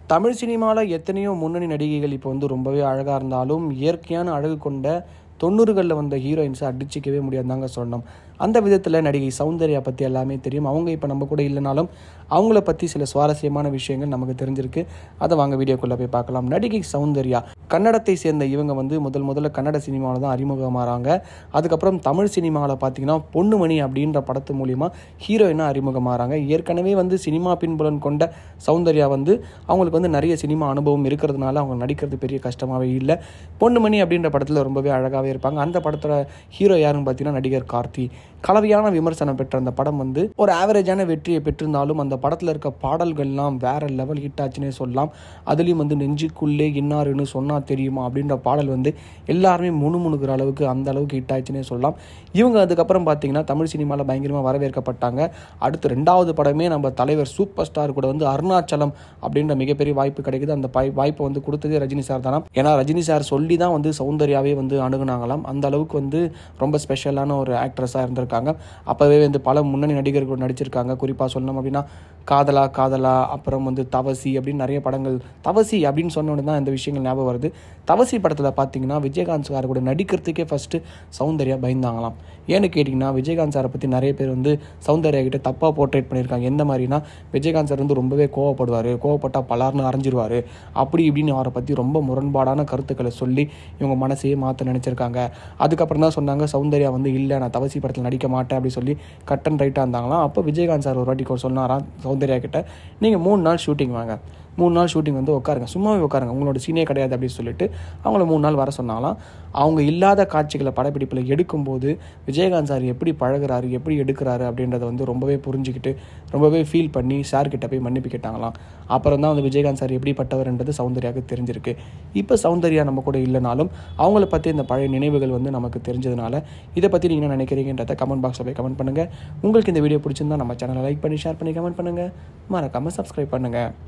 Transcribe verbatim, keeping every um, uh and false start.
தமிழ் சினிமாவில் எத்தனையோ முன்னணி நடிகைகள் இப்போ வந்து ரொம்பவே அழகாக இருந்தாலும் இயற்கையான அழகு கொண்ட தொண்ணூறுகளில் வந்த ஹீரோயின்ஸை அடிச்சிக்கவே முடியாதுதாங்க சொல்லணும். அந்த விதத்தில் நடிகை சௌந்தர்யா பற்றி எல்லாமே தெரியும். அவங்க இப்போ நம்ம கூட இல்லைனாலும் அவங்கள பற்றி சில சுவாரஸ்யமான விஷயங்கள் நமக்கு தெரிஞ்சிருக்கு. அதை வாங்க வீடியோக்குள்ளே போய் பார்க்கலாம். நடிகை சௌந்தர்யா கன்னடத்தை சேர்ந்த இவங்க வந்து முதல் முதல்ல கன்னட சினிமாவில் தான் அறிமுகமாகறாங்க. அதுக்கப்புறம் தமிழ் சினிமாவில் பார்த்தீங்கன்னா பொன்னுமணி அப்படின்ற படத்து மூலிமா ஹீரோயினாக அறிமுகமாகறாங்க. ஏற்கனவே வந்து சினிமா பின்புலன் கொண்ட சௌந்தர்யா வந்து அவங்களுக்கு வந்து நிறைய சினிமா அனுபவம் இருக்கிறதுனால அவங்க நடிக்கிறது பெரிய கஷ்டமாகவே இல்லை. பொன்னுமணி அப்படின்ற படத்தில் ரொம்பவே அழகாகவே இருப்பாங்க. அந்த படத்தோட ஹீரோ யாருன்னு பார்த்தீங்கன்னா நடிகர் கார்த்தி. கலவையான விமர்சனம் பெற்ற அந்த படம் வந்து ஒரு ஆவரேஜான வெற்றியை பெற்றிருந்தாலும் அந்த படத்தில் இருக்க பாடல்கள்லாம் வேற லெவல் ஹிட் ஆச்சுன்னே சொல்லலாம். அதுலேயும் வந்து நெஞ்சுக்குள்ளே இன்னாருன்னு சொன்னா தெரியுமா அப்படின்ற பாடல் வந்து எல்லாருமே முணுமுணுக்கிற அளவுக்கு அந்த அளவுக்கு ஹிட் ஆச்சுன்னே சொல்லலாம். இவங்க அதுக்கப்புறம் பார்த்தீங்கன்னா தமிழ் சினிமாவில் பயங்கரமாக வரவேற்கப்பட்டாங்க. அடுத்து ரெண்டாவது படமே நம்ம தலைவர் சூப்பர் ஸ்டார் கூட வந்து அருணாச்சலம் அப்படின்ற மிகப்பெரிய வாய்ப்பு கிடைக்குது. அந்த வாய்ப்பை வந்து கொடுத்ததே ரஜினி சார் தானா. ஏன்னா ரஜினி சார் சொல்லி தான் வந்து சௌந்தர்யாவே வந்து அணுகுனாங்களாம். அந்த அளவுக்கு வந்து ரொம்ப ஸ்பெஷலான ஒரு ஆக்ட்ரஸாக இருந்திருக்காங்க. அப்போவே வந்து பல முன்னணி நடிகர்கள் நடிச்சிருக்காங்க. குறிப்பாக சொல்லணும் அப்படின்னா காதலா காதலா அப்புறம் வந்து தவசி அப்படின்னு நிறைய படங்கள். தவசி அப்படின்னு சொன்னோன்னு தான் இந்த விஷயங்கள் ஞாபகம் வருது. தவசி படத்தில் பார்த்தீங்கன்னா விஜயகாந்த் சார் கூட நடிக்கிறதுக்கே ஃபஸ்ட்டு சௌந்தர்யா பயந்தாங்களாம். ஏன்னு கேட்டிங்கன்னா விஜயகாந்த் சாரை பற்றி நிறைய பேர் வந்து சௌந்தர்யா கிட்ட தப்பாக போர்ட்ரேட் பண்ணியிருக்காங்க. எந்த மாதிரினா விஜயகாந்த் சார் வந்து ரொம்பவே கோவப்படுவார், கோவப்பட்டால் பலார்னு அரைஞ்சிருவார், அப்படி இப்படின்னு அவரை பற்றி ரொம்ப முரண்பாடான கருத்துக்களை சொல்லி இவங்க மனசையே மாற்ற நினச்சிருக்காங்க. அதுக்கப்புறம் தான் சொன்னாங்க சௌந்தர்யா வந்து இல்லை நான் தவசி படத்தில் நடிக்க மாட்டேன் அப்படி சொல்லி கட் அண்ட் ரைட்டாக இருந்தாங்களாம். அப்போ விஜயகாந்த் சார் ஒரு வாட்டி சொன்னாராம் சௌந்தர்யா கிட்ட, நீங்கள் மூணு நாள் ஷூட்டிங் வாங்க, மூணு நாள் ஷூட்டிங் வந்து உட்காருங்க, சும்மாவே உட்காருங்க, உங்களோட சீனே கிடையாது அப்படின்னு சொல்லிட்டு அவங்கள மூணு நாள் வர சொன்னாங்களாம். அவங்க இல்லாத காட்சிகளை படப்பிடிப்பில் எடுக்கும்போது விஜயகாந்த் சார் எப்படி பழகிறாரு, எப்படி எடுக்கிறாரு அப்படின்றத வந்து ரொம்பவே புரிஞ்சுக்கிட்டு ரொம்பவே ஃபீல் பண்ணி சார்கிட்ட போய் மன்னிப்பு கேட்டாங்களாம். அப்புறம் தான் வந்து விஜயகாந்த் சார் எப்படிப்பட்டவர்ன்றது சௌந்தர்யாவுக்கு தெரிஞ்சிருக்கு. இப்போ சௌந்தர்யா நம்ம கூட இல்லைனாலும் அவங்கள பற்றி இந்த பழைய நினைவுகள் வந்து நமக்கு தெரிஞ்சதுனால இதை பற்றி நீங்கள் என்ன நினைக்கிறீங்கன்றதை கமெண்ட் பாக்ஸில் போய் கமெண்ட் பண்ணுங்கள். உங்களுக்கு இந்த வீடியோ பிடிச்சிருந்தா நம்ம சேனலை லைக் பண்ணி ஷேர் பண்ணி கமெண்ட் பண்ணுங்கள். மறக்காமல் சப்ஸ்கிரைப் பண்ணுங்கள்.